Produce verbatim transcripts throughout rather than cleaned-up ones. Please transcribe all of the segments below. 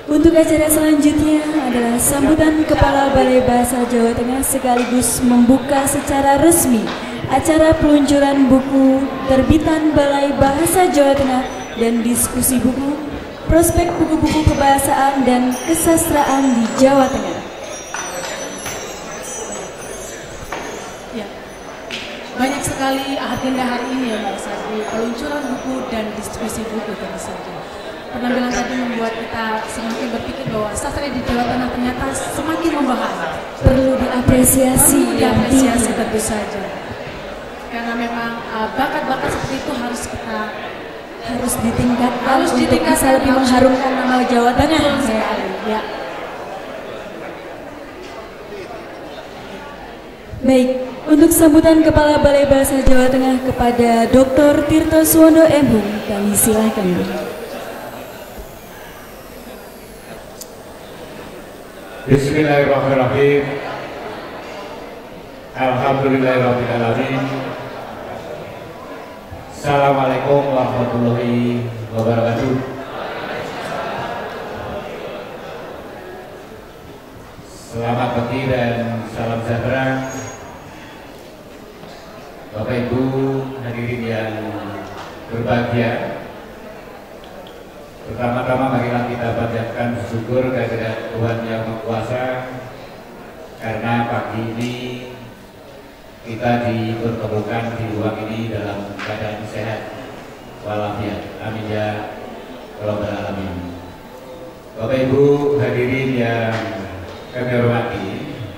Untuk acara selanjutnya adalah sambutan Kepala Balai Bahasa Jawa Tengah sekaligus membuka secara resmi acara peluncuran buku terbitan Balai Bahasa Jawa Tengah dan diskusi buku, prospek buku-buku kebahasaan dan kesastraan di Jawa Tengah. Ya, banyak sekali agenda hari ini ya Mbak Sari, peluncuran buku dan distribusi buku tentu saja. Penampilan tadi membuat kita semakin berpikir bahwa sastra di Jawa Tengah ternyata semakin membahana. Perlu diapresiasi, perlu diapresiasi tentu saja. Karena memang uh, bakat-bakat seperti itu harus kita harus ditingkatkan harus untuk ditingkatkan, bisa lebih mengharumkan nama Jawa Tengah. Ya. Baik, untuk sambutan Kepala Balai Bahasa Jawa Tengah kepada Doktor Tirto Suwondo M Hum, kami silakan. Bismillahirrahmanirrahim. Alhamdulillahirrahmanirrahim. Assalamualaikum warahmatullahi wabarakatuh. Selamat pagi dan salam sejahtera Bapak Ibu hadirin yang berbahagia. Pertama-tama marilah kita panjatkan syukur kehadirat Tuhan Yang Maha Kuasa karena pagi ini kita dipertemukan di ruang ini dalam keadaan sehat walafiat. Amin ya rabbal alamin. Bapak Ibu hadirin yang kami hormati,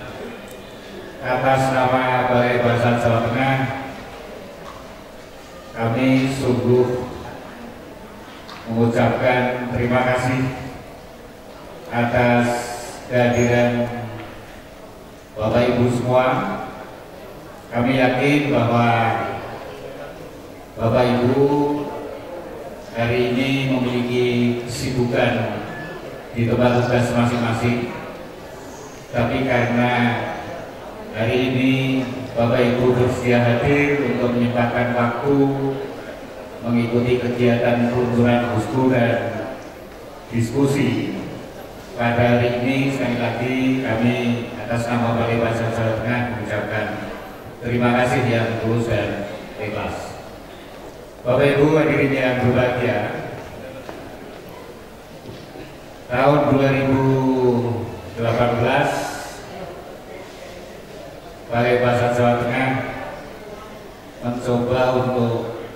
atas nama Balai Bahasa Jawa Tengah kami sungguh mengucapkan terima kasih atas kehadiran Bapak Ibu semua. Kami yakin bahwa Bapak Ibu hari ini memiliki kesibukan di tempat tugas masing-masing, tapi karena hari ini Bapak Ibu bersedia hadir untuk menyempatkan waktu mengikuti kegiatan peluncuran buku dan diskusi pada hari ini, sekali lagi kami atas nama Balai Bahasa Jawa Tengah mengucapkan terima kasih yang tulus dan ikhlas. Bapak Ibu hadirin yang berbahagia, tahun dua ribu delapan belas Balai Bahasa Jawa Tengah mencoba untuk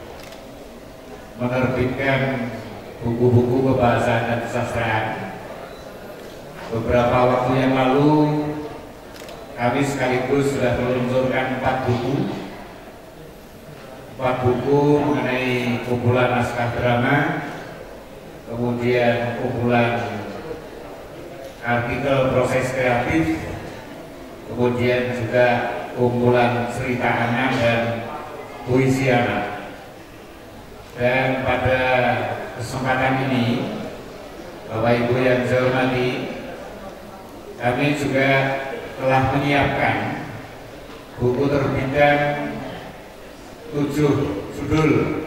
menerbitkan buku-buku kebahasaan dan kesastraan. Beberapa waktu yang lalu kami sekaligus sudah meluncurkan empat buku empat buku mengenai kumpulan naskah drama, kemudian kumpulan artikel proses kreatif, kemudian juga kumpulan cerita anak dan puisi anak. Dan pada kesempatan ini, Bapak Ibu yang saya hormati, kami juga telah menyiapkan buku terbitan tujuh judul,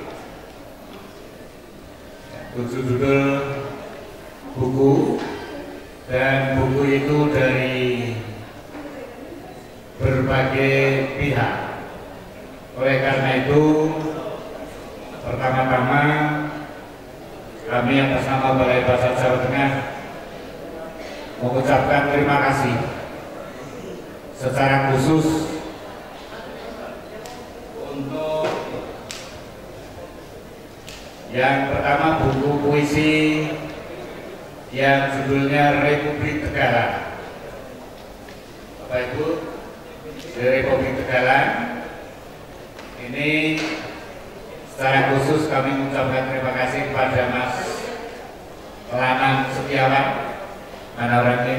tujuh judul buku, dan buku itu dari berbagai pihak. Oleh karena itu, pertama-tama kami atas nama Balai Bahasa Jawa Tengah mengucapkan terima kasih secara khusus untuk yang pertama buku puisi yang judulnya Republik Tegalan. Bapak Ibu, dari Republik Tegalan ini secara khusus kami mengucapkan terima kasih kepada Mas Lanang Setiawan, mana orangnya?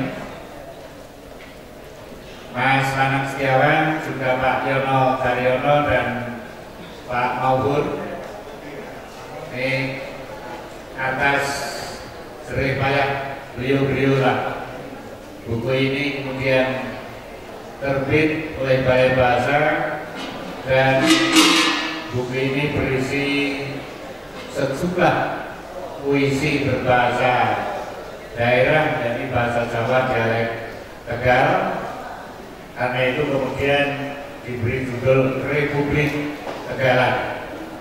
Mas Lanang Setiawan, juga Pak Yono Daryono dan Pak Maubur, ini atas jerih payah beliau-beliau lah. Buku ini kemudian terbit oleh Balai Bahasa dan buku ini berisi sejumlah puisi berbahasa daerah dari bahasa Jawa dialek Tegal. Karena itu kemudian diberi judul Republik Tegalan.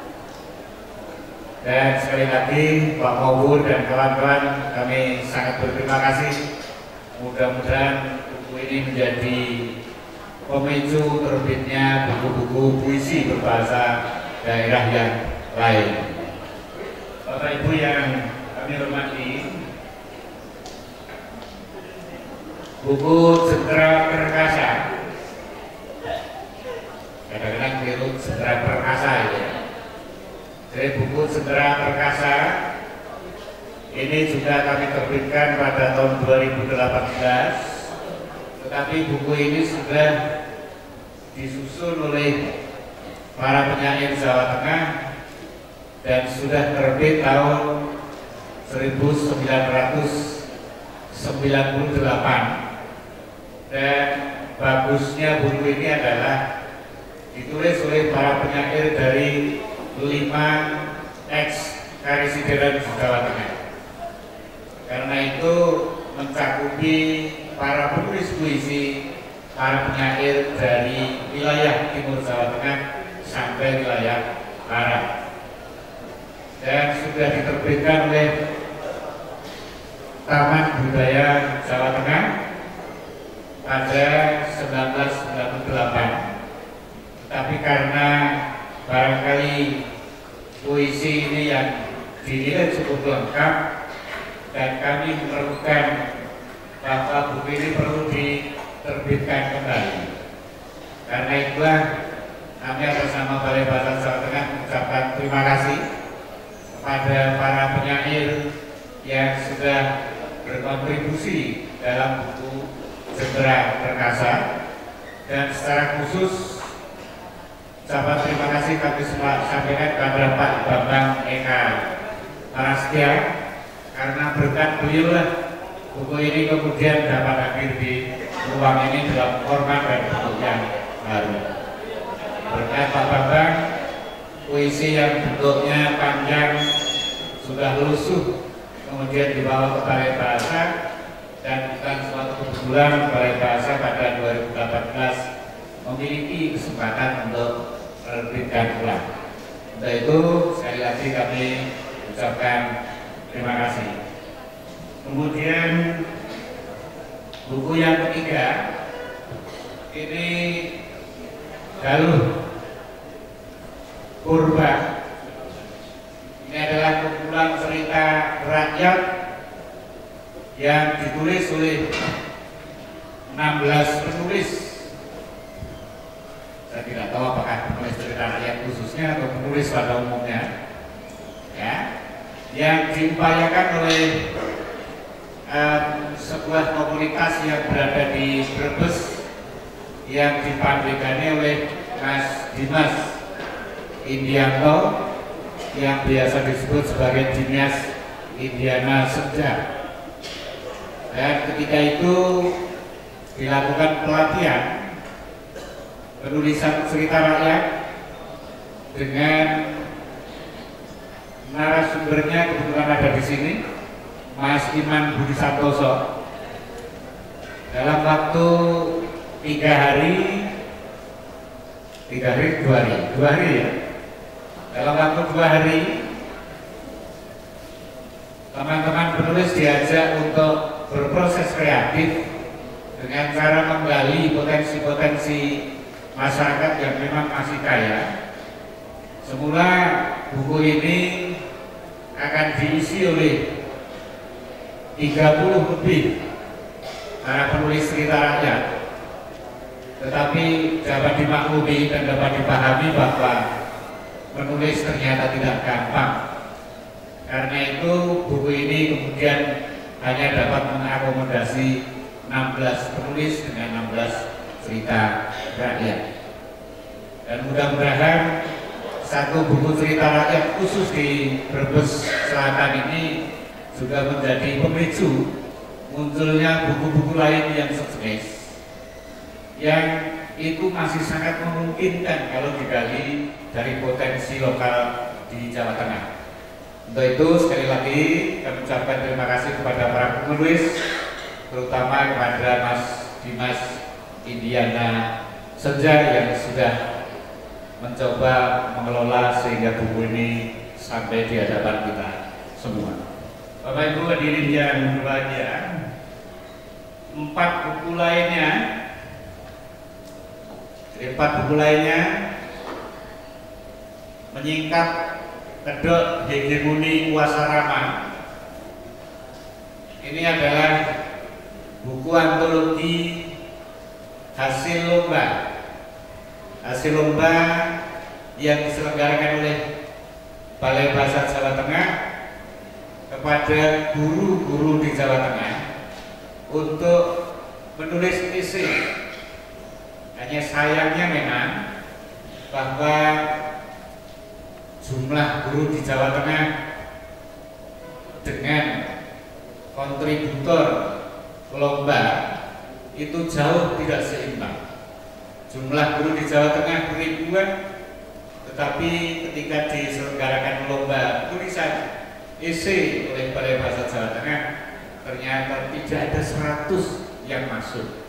Dan sekali lagi Pak Mawur dan kawan-kawan, kami sangat berterima kasih. Mudah-mudahan buku ini menjadi pemicu terbitnya buku-buku puisi berbahasa daerah yang lain. Bapak Ibu yang kami hormati, buku Jendera Perkasa, kadang-kadang keliru Jendera Perkasa ya. Jadi buku Jendera Perkasa ini juga kami terbitkan pada tahun dua ribu delapan belas, tetapi buku ini sudah disusun oleh para penyair Jawa Tengah dan sudah terbit tahun seribu sembilan ratus sembilan puluh delapan. Dan bagusnya buku ini adalah ditulis oleh para penyair dari lima ex karisidenan Jawa Tengah. Karena itu mencakupi para penulis puisi, para penyair dari wilayah timur Jawa Tengah sampai wilayah barat. Dan sudah diterbitkan oleh Taman Budaya Jawa Tengah pada seribu sembilan ratus sembilan puluh delapan. Tapi karena barangkali puisi ini yang dinilai cukup lengkap dan kami memerlukan bahwa buku ini perlu diterbitkan kembali. Karena itulah kami atas nama Balai Bahasa Jawa Tengah mengucapkan terima kasih kepada para penyair yang sudah berkontribusi dalam buku Jendera Perkasa, dan secara khusus ucapan terima kasih kami sampaikan kepada Pak Bambang Eka Parastia, karena berkat beliau lah buku ini kemudian dapat hadir di ruang ini dalam format dan bentuk yang baru. Berkat Pak Bambang, puisi yang bentuknya panjang sudah lusuh kemudian dibawa ke Balai Bahasa, dan bukan suatu kebetulan Balai Bahasa pada dua ribu delapan belas memiliki kesempatan untuk menerbitkan ulang. Untuk itu sekali lagi kami ucapkan terima kasih. Kemudian buku yang ketiga ini Galuh Purba. Ini adalah kumpulan cerita rakyat yang ditulis oleh enam belas penulis. Saya tidak tahu apakah penulis cerita rakyat khususnya atau penulis pada umumnya, ya, yang diupayakan oleh um, sebuah komunitas yang berada di Brebes yang dipandegani oleh Mas Dimas Indianto yang biasa disebut sebagai Dimas Indiana Senja. Dan ketika itu dilakukan pelatihan penulisan cerita rakyat dengan narasumbernya kebetulan ada di sini, Mas Iman Budi Santoso. Dalam waktu tiga hari, tiga hari, dua hari, dua hari ya. Dalam waktu dua hari, teman-teman penulis diajak untuk berproses kreatif dengan cara menggali potensi-potensi masyarakat yang memang masih kaya. Semula buku ini akan diisi oleh tiga puluh lebih para penulis cerita rakyat, tetapi dapat dimaklumi dan dapat dipahami bahwa menulis ternyata tidak gampang. Karena itu buku ini kemudian hanya dapat mengakomodasi enam belas penulis dengan enam belas cerita rakyat. Dan mudah-mudahan satu buku cerita rakyat khusus di Brebes Selatan ini juga menjadi pemicu munculnya buku-buku lain yang sejenis, yang itu masih sangat memungkinkan kalau digali dari potensi lokal di Jawa Tengah. Untuk itu sekali lagi kami ucapkan terima kasih kepada para penulis, terutama kepada Mas Dimas Indiana Senja yang sudah mencoba mengelola sehingga buku ini sampai di hadapan kita semua. Bapak Ibu hadirin yang berbahagia, empat buku lainnya, empat buku lainnya menyingkap kedok hegemoni kuasa Rama. Ini adalah buku antologi hasil lomba, hasil lomba yang diselenggarakan oleh Balai Bahasa Jawa Tengah kepada guru-guru di Jawa Tengah untuk menulis esai. Hanya sayangnya memang bahwa jumlah guru di Jawa Tengah dengan kontributor lomba itu jauh tidak seimbang. Jumlah guru di Jawa Tengah beribuan, tetapi ketika diselenggarakan lomba tulisan esai oleh Balai Bahasa Jawa Tengah, ternyata tidak ada seratus yang masuk.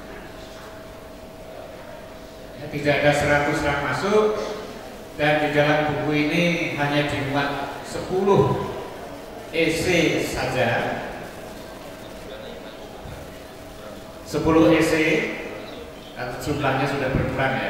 Ya, tidak ada seratus yang masuk, dan di dalam buku ini hanya dimuat sepuluh esai saja. sepuluh esai, atau jumlahnya sudah berkurang ya.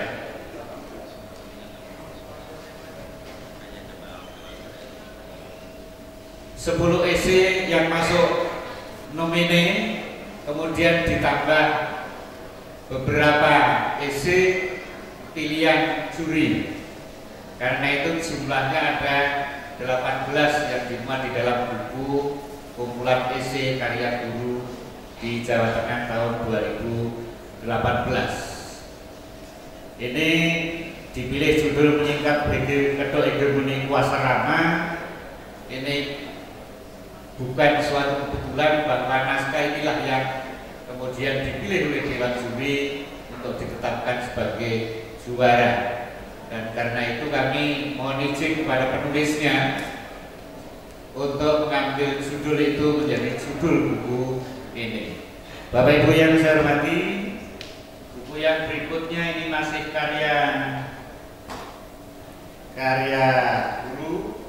sepuluh esai yang masuk nomine, kemudian ditambah beberapa esai pilihan juri. Karena itu jumlahnya ada delapan belas yang dimuat di dalam buku kumpulan esai karya guru di Jawa Tengah tahun dua ribu delapan belas. Ini dipilih judul menyingkap kedok hegemoni kuasa Rama. Ini bukan suatu kebetulan bahwa naskah inilah yang kemudian dipilih oleh Dewan Juri untuk ditetapkan sebagai juara. Dan karena itu kami mohon izin kepada penulisnya untuk mengambil judul itu menjadi judul buku ini. Bapak Ibu yang saya hormati, buku yang berikutnya ini masih karya karya guru,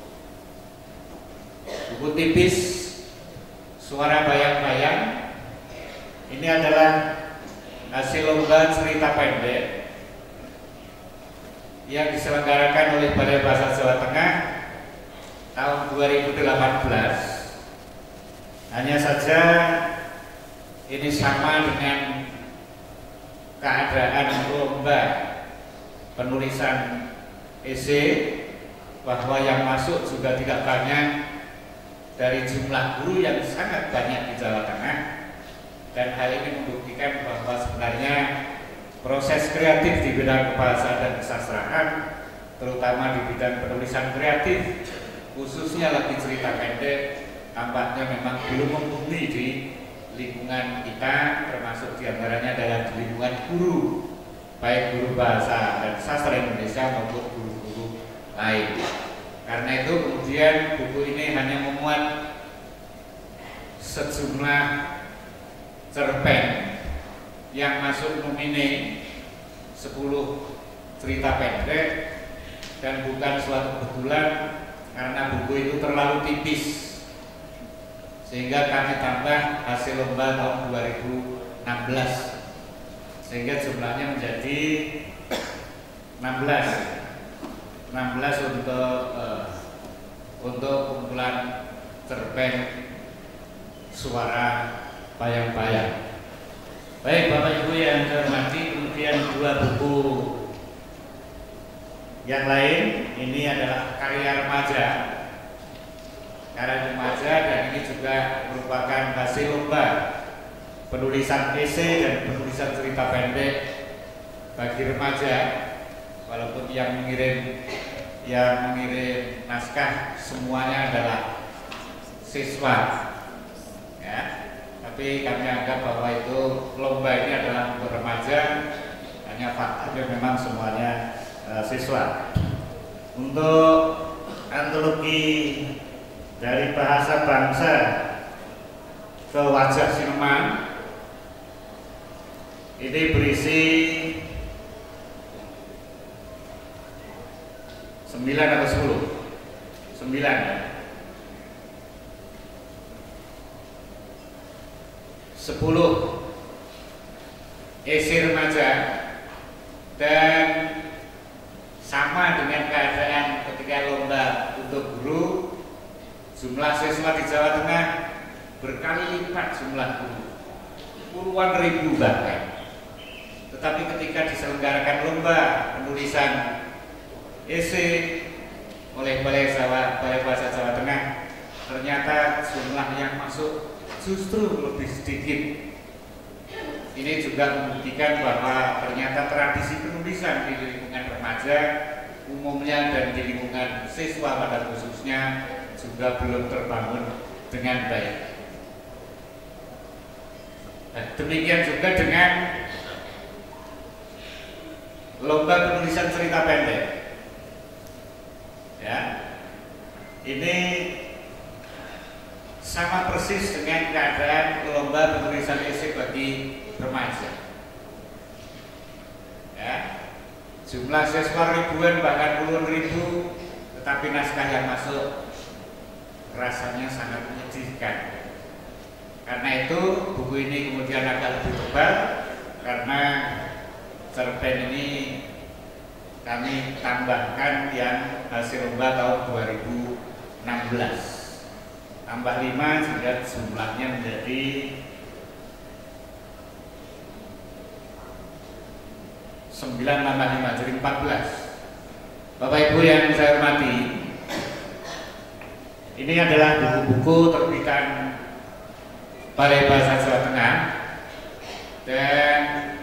buku tipis Suara Bayang-Bayang. Ini adalah hasil lomba cerita pendek yang diselenggarakan oleh Balai Bahasa Jawa Tengah tahun dua ribu delapan belas. Hanya saja ini sama dengan keadaan lomba penulisan esai, bahwa yang masuk juga tidak banyak dari jumlah guru yang sangat banyak di Jawa Tengah. Dan hal ini membuktikan bahwa sebenarnya proses kreatif di bidang kebahasaan dan kesastraan, terutama di bidang penulisan kreatif, khususnya lagi cerita pendek, tampaknya memang belum membumi di lingkungan kita, termasuk diantaranya adalah di lingkungan guru, baik guru bahasa dan sastra Indonesia maupun guru-guru lain. Karena itu kemudian buku ini hanya memuat sejumlah cerpen yang masuk nomine sepuluh cerita pendek, dan bukan suatu kebetulan karena buku itu terlalu tipis, sehingga kami tambah hasil lomba tahun dua ribu enam belas, sehingga jumlahnya menjadi enam belas enam belas untuk uh, untuk kumpulan cerpen Suara Bayang-Bayang. Baik Bapak Ibu yang saya hormati, kemudian dua buku yang lain ini adalah karya remaja, karya remaja dan ini juga merupakan hasil lomba penulisan esai dan penulisan cerita pendek bagi remaja. Walaupun yang mengirim yang mengirim naskah semuanya adalah siswa, ya. Tapi kami anggap bahwa itu lomba ini adalah untuk remaja, hanya faktanya memang semuanya uh, siswa. Untuk antologi dari bahasa bangsa ke wajah sineman ini berisi sembilan atau sepuluh? sembilan ya. sepuluh esai remaja, dan sama dengan keadaan ketika lomba untuk guru, jumlah siswa di Jawa Tengah berkali lipat jumlah guru, puluhan ribu bahkan. Tetapi ketika diselenggarakan lomba penulisan esai oleh Balai Jawa, Balai Bahasa Jawa Tengah, ternyata jumlah yang masuk justru lebih sedikit. Ini juga membuktikan bahwa ternyata tradisi penulisan di lingkungan remaja umumnya dan di lingkungan siswa pada khususnya juga belum terbangun dengan baik. Nah, demikian juga dengan lomba penulisan cerita pendek. Ya, ini sama persis dengan keadaan lomba penulisan esai bagi remaja. Ya, jumlah siswa ribuan bahkan puluhan ribu, tetapi naskah yang masuk rasanya sangat menyedihkan. Karena itu buku ini kemudian agak lebih tebal, karena cerpen ini kami tambahkan yang hasil lomba tahun dua ribu enam belas, tambah lima sehingga jumlahnya menjadi sembilan tambah lima, jadi empat belas. Bapak Ibu yang saya hormati, ini adalah buku-buku terbitan Balai Bahasa Jawa Tengah, dan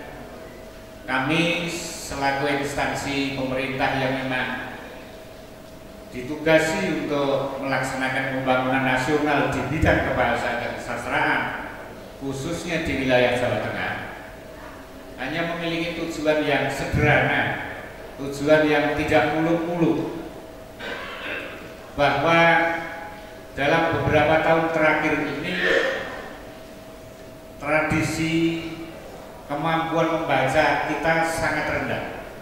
kami selaku instansi pemerintah yang memang ditugasi untuk melaksanakan pembangunan nasional di bidang kebahasaan dan kesastraan, khususnya di wilayah Jawa Tengah, hanya memiliki tujuan yang sederhana, tujuan yang tidak muluk-muluk, bahwa dalam beberapa tahun terakhir ini tradisi kemampuan membaca kita sangat rendah.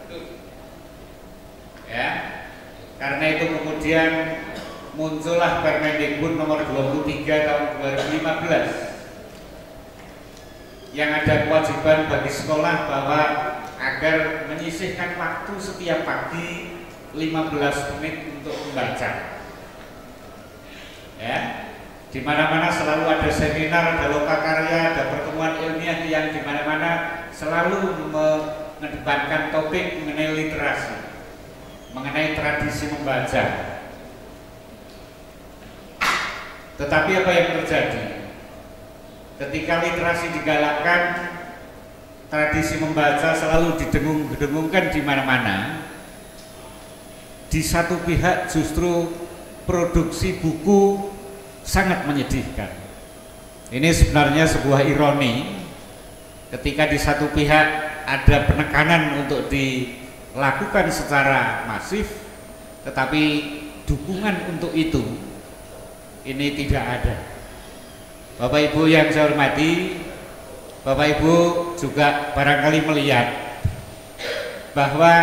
Ya, karena itu kemudian muncullah Permendikbud nomor dua puluh tiga tahun dua ribu lima belas yang ada kewajiban bagi sekolah bahwa agar menyisihkan waktu setiap pagi lima belas menit untuk membaca. Ya, di mana-mana selalu ada seminar, ada lokakarya, ada pertemuan ilmiah yang di mana-mana selalu mengedepankan topik mengenai literasi, mengenai tradisi membaca. Tetapi apa yang terjadi? Ketika literasi digalakkan, tradisi membaca selalu didengung-dengungkan di mana-mana. Di satu pihak justru produksi buku sangat menyedihkan. Ini sebenarnya sebuah ironi, ketika di satu pihak ada penekanan untuk dilakukan secara masif, tetapi dukungan untuk itu ini tidak ada. Bapak Ibu yang saya hormati, Bapak Ibu juga barangkali melihat bahwa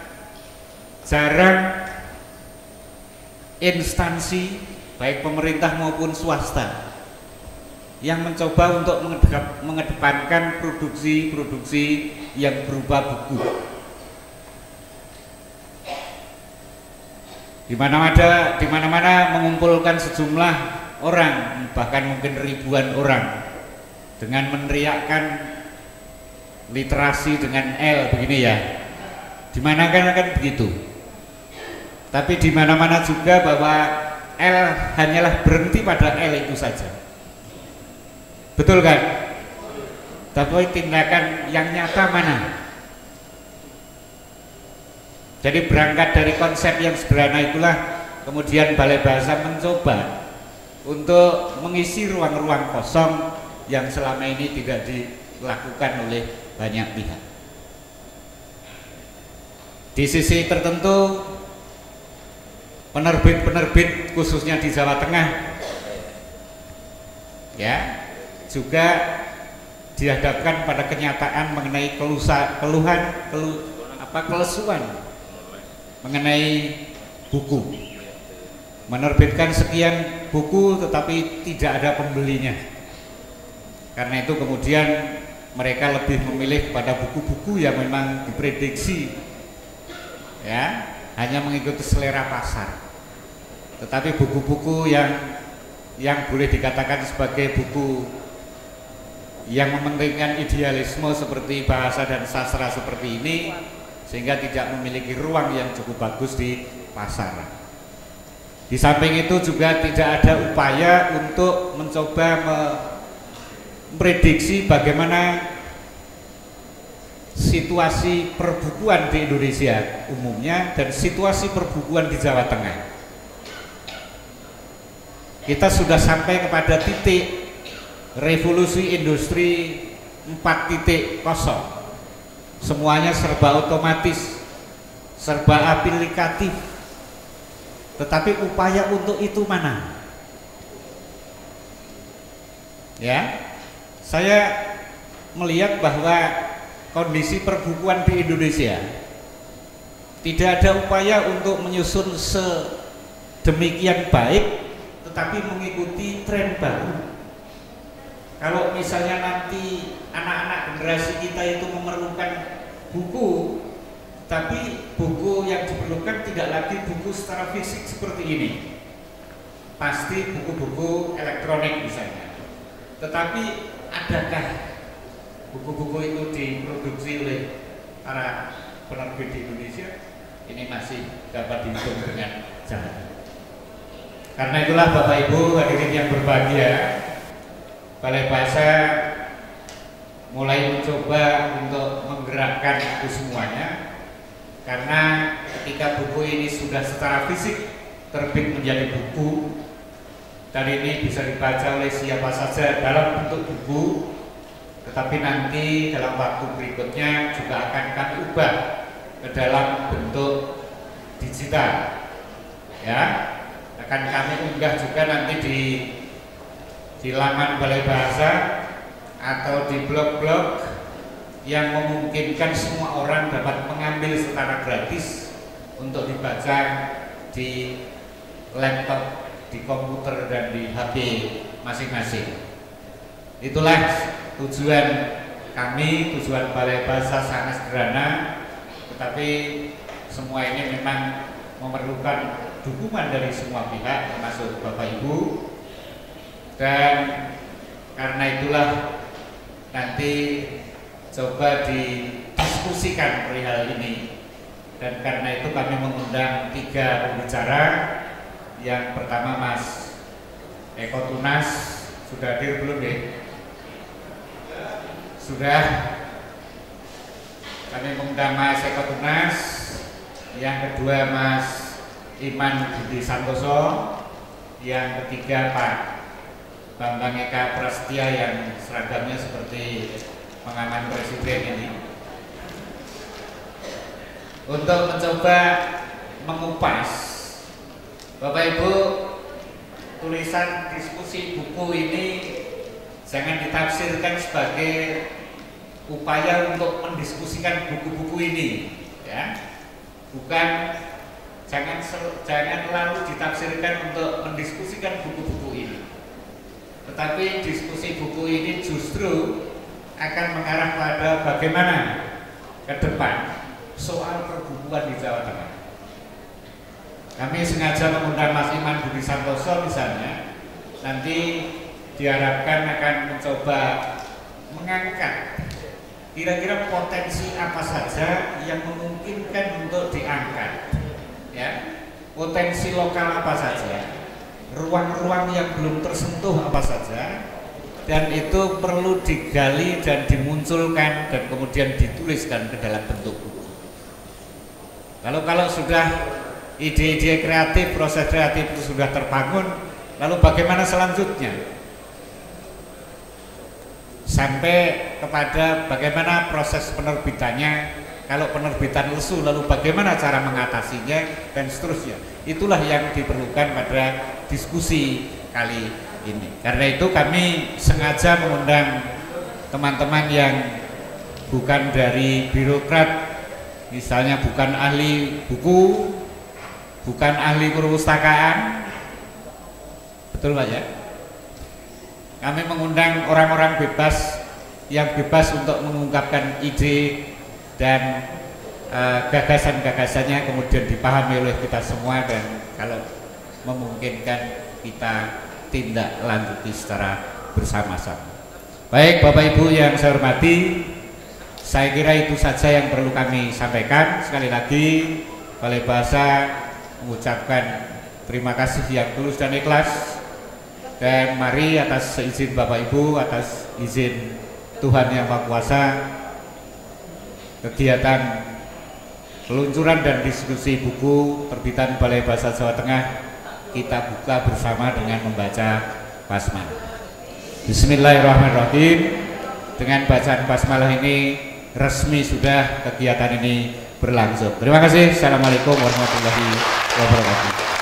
jarang instansi baik pemerintah maupun swasta yang mencoba untuk mengedep, mengedepankan produksi-produksi yang berupa buku. Di mana-mana, di mana-mana mengumpulkan sejumlah orang, bahkan mungkin ribuan orang, dengan meneriakkan literasi dengan L begini ya. Di mana kan kan begitu. Tapi di mana-mana juga bahwa L hanyalah berhenti pada L itu saja. Betul kan? Tapi tindakan yang nyata mana? Jadi berangkat dari konsep yang sederhana itulah kemudian Balai Bahasa mencoba untuk mengisi ruang-ruang kosong yang selama ini tidak dilakukan oleh banyak pihak. Di sisi tertentu penerbit-penerbit khususnya di Jawa Tengah ya juga dihadapkan pada kenyataan mengenai kelusa, keluhan kelu, apa kelesuan mengenai buku, menerbitkan sekian buku tetapi tidak ada pembelinya. Karena itu kemudian mereka lebih memilih pada buku-buku yang memang diprediksi ya hanya mengikuti selera pasar. Tetapi buku-buku yang yang boleh dikatakan sebagai buku yang mementingkan idealisme seperti bahasa dan sastra seperti ini sehingga tidak memiliki ruang yang cukup bagus di pasar. Di samping itu juga tidak ada upaya untuk mencoba memprediksi bagaimana situasi perbukuan di Indonesia umumnya dan situasi perbukuan di Jawa Tengah. Kita sudah sampai kepada titik revolusi industri empat titik nol. Semuanya serba otomatis, serba aplikatif. Tetapi upaya untuk itu mana? Ya, saya melihat bahwa kondisi perbukuan di Indonesia tidak ada upaya untuk menyusun sedemikian baik tetapi mengikuti tren baru. Kalau misalnya nanti anak-anak generasi kita itu memerlukan buku, tapi buku yang diperlukan tidak lagi buku secara fisik seperti ini, pasti buku-buku elektronik misalnya. Tetapi adakah buku-buku itu diproduksi oleh para penerbit di Indonesia? Ini masih dapat dihitung dengan jari. Karena itulah Bapak Ibu hadirin yang berbahagia, Balai Bahasa mulai mencoba untuk menggerakkan itu semuanya. Karena ketika buku ini sudah secara fisik terbit menjadi buku dan ini bisa dibaca oleh siapa saja dalam bentuk buku, tetapi nanti dalam waktu berikutnya juga akan kami ubah ke dalam bentuk digital ya. Akan kami unggah juga nanti di di laman Balai Bahasa atau di blog-blog yang memungkinkan semua orang dapat mengambil secara gratis untuk dibaca di laptop, di komputer dan di H P masing-masing. Itulah tujuan kami, tujuan Balai Bahasa sangat sederhana, tetapi semua ini memang memerlukan dukungan dari semua pihak termasuk Bapak Ibu. Dan karena itulah nanti coba didiskusikan perihal ini. Dan karena itu kami mengundang tiga pembicara. Yang pertama Mas Eko Tunas, sudah hadir belum deh? Sudah. Kami mengundang Mas Eko Tunas. Yang kedua Mas Iman Budi Santoso. Yang ketiga Pak Bambang Eka Prasetya yang seragamnya seperti pengaman presiden ini, untuk mencoba mengupas Bapak Ibu tulisan diskusi buku ini jangan ditafsirkan sebagai upaya untuk mendiskusikan buku-buku ini ya, bukan jangan jangan lalu ditafsirkan untuk mendiskusikan buku-buku ini. Tetapi diskusi buku ini justru akan mengarah pada bagaimana ke depan soal perbukuan di Jawa Tengah. Kami sengaja mengundang Mas Iman Budi Santoso misalnya, nanti diharapkan akan mencoba mengangkat kira-kira potensi apa saja yang memungkinkan untuk diangkat, ya, potensi lokal apa saja, ruang-ruang yang belum tersentuh apa saja, dan itu perlu digali dan dimunculkan dan kemudian dituliskan ke dalam bentuk buku. Lalu kalau sudah ide-ide kreatif, proses kreatif itu sudah terbangun, lalu bagaimana selanjutnya? Sampai kepada bagaimana proses penerbitannya kalau penerbitan lesu lalu bagaimana cara mengatasinya dan seterusnya. Itulah yang diperlukan pada diskusi kali ini. Karena itu kami sengaja mengundang teman-teman yang bukan dari birokrat, misalnya bukan ahli buku, bukan ahli perpustakaan, betul Pak ya? Kami mengundang orang-orang bebas yang bebas untuk mengungkapkan ide dan uh, gagasan-gagasannya kemudian dipahami oleh kita semua, dan kalau memungkinkan kita tindak lanjuti secara bersama-sama. Baik Bapak Ibu yang saya hormati, saya kira itu saja yang perlu kami sampaikan. Sekali lagi Balai Bahasa mengucapkan terima kasih yang tulus dan ikhlas, dan mari atas izin Bapak Ibu, atas izin Tuhan Yang Maha Kuasa, kegiatan peluncuran dan diskusi buku terbitan Balai Bahasa Jawa Tengah kita buka bersama dengan membaca basmalah. Bismillahirrahmanirrahim. Dengan bacaan basmalah ini resmi sudah kegiatan ini berlangsung. Terima kasih. Assalamualaikum warahmatullahi wabarakatuh.